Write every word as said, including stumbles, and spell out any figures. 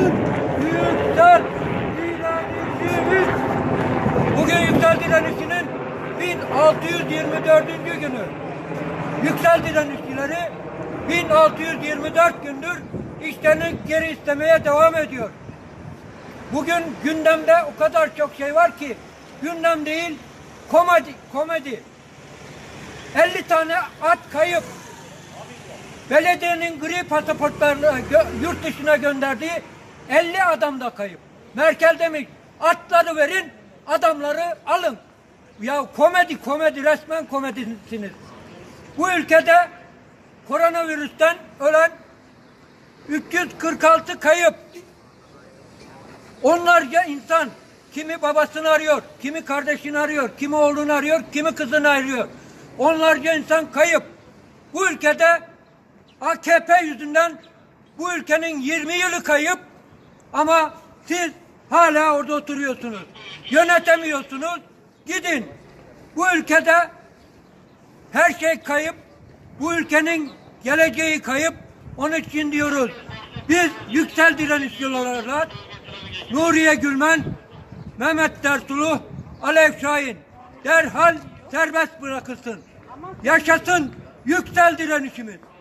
Yüksel direnişimiz. Bugün Yüksel direnişinin bin altı yüz yirmi dördüncü günü. Yüksel direnişçileri bin altı yüz yirmi dört gündür işlerini geri istemeye devam ediyor. Bugün gündemde o kadar çok şey var ki gündem değil, komedi. komedi. elli tane at kayıp. Belediyenin gri pasaportlarını yurt dışına gönderdiği elli adam da kayıp. Merkel demiş, atları verin, adamları alın. Ya komedi, komedi, resmen komedisiniz. Bu ülkede koronavirüsten ölen üç yüz kırk altı kayıp. Onlarca insan, kimi babasını arıyor, kimi kardeşini arıyor, kimi oğlunu arıyor, kimi kızını arıyor. Onlarca insan kayıp. Bu ülkede A K P yüzünden bu ülkenin yirmi yılı kayıp ama siz hala orada oturuyorsunuz. Yönetemiyorsunuz. Gidin. Bu ülkede her şey kayıp. Bu ülkenin geleceği kayıp. Onun için diyoruz. Biz yüksel direnişçi olarak Nuriye Gülmen, Mehmet Dersuluh, Alev Şahin derhal serbest bırakılsın. Yaşasın yüksel direnişimiz.